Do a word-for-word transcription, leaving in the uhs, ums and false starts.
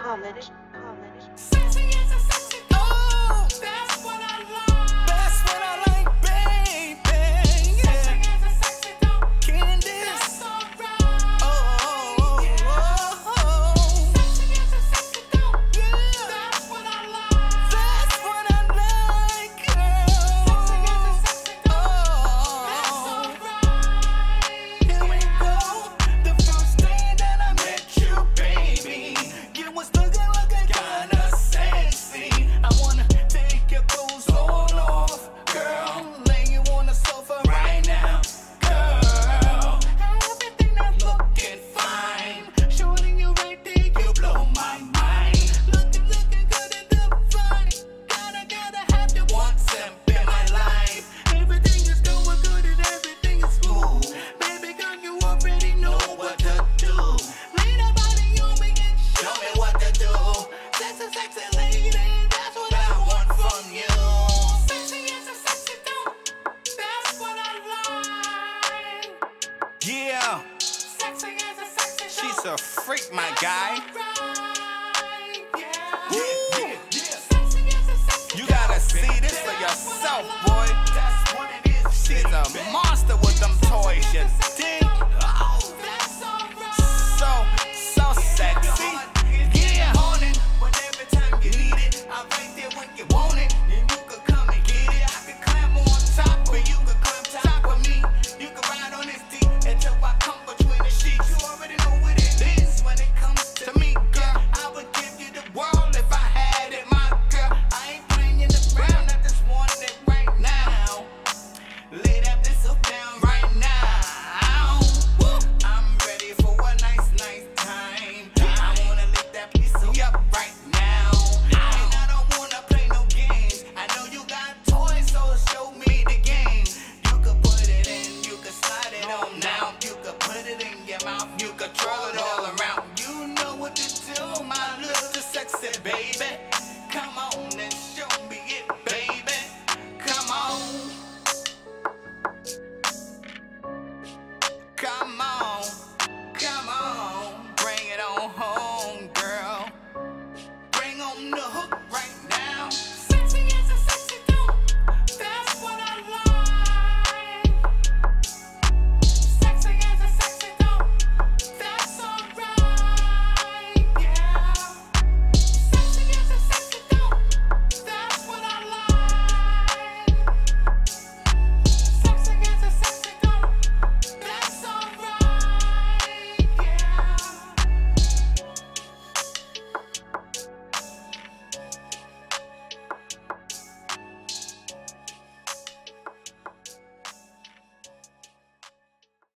College, college. Sexy is a sexy oh, that's what I like. That's what I like, baby. Yeah. Sexy is a sexy dog. Candice. That's alright. Oh, oh, yeah. oh, oh, oh. Sexy is a sexy dog. Yeah. That's what I like. That's what I like, girl. Sexy is a sexy dog. Oh, that's alright. Here we go. The first day that I met you, baby, you was looking looking kinda sexy. I wanna take your clothes all off, girl. Lay you on the sofa right now, girl. Everything that's looking fine. Shorty, you right there, you blow my mind. Looking, looking good and divine. Gotta, gotta have you one step in my life. Everything is going good and everything is smooth. Baby girl, you already know what to do. Lay that body on me and show me what to do. Sexy, sexy lady, that's what I want from you. Sexy is a sexy dog, that's what I like. Yeah, Sexy is a sexy dog. she's a freak, my guy. Right, yeah. Woo! Yeah, yeah. Sexy is a sexy You dog. gotta see this for yourself, boy. That's what it is. She's a monster with them toys, you